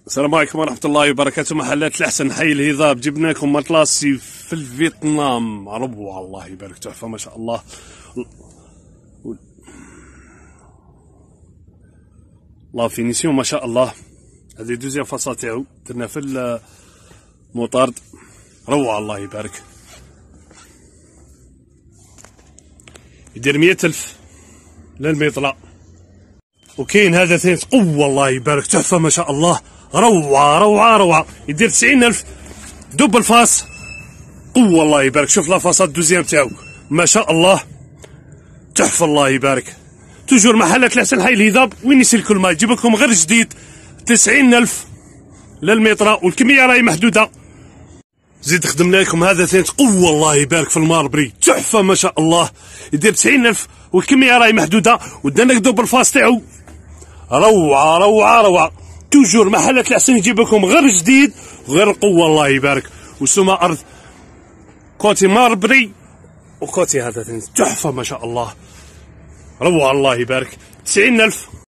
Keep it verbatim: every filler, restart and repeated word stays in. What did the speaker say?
السلام عليكم ورحمة الله وبركاته. محلات الأحسن حي الهضاب، جبنا لكم مطلاسي في الفيتنام، روعة الله يبارك، تحفة ما شاء الله. الله فينيسيون ما شاء الله. هذه دوزيام فاصا تاعو درنا في المطارد، روعة الله يبارك. يدير مية ألف للميطلة. وكاين هذا ثاني قوة الله يبارك، تحفة ما شاء الله، روعة روعة روعة، يدير تسعين ألف دوبل فاس، قوة الله يبارك. شوف لافاصات دوزيام تاعو ما شاء الله، تحفة الله يبارك. توجور محلات الأحسن حي الهضاب، وين يسلكوا الماء يجيب لكم غير جديد، تسعين ألف للمتر، والكمية راهي محدودة. زيد خدمنا لكم هذا ثاني قوة الله يبارك في الماربري، تحفة ما شاء الله، يدير تسعين ألف والكمية راهي محدودة، ودانا دوبل فاس تاعو، روعة روعة روعة. توجور محلات الأحسن يجيب لكم غير جديد وغير قوة الله يبارك. وسوما أرض كوتي ماربري وكوتي هذا ثاني، تحفة ما شاء الله، روعة الله يبارك، تسعين ألف.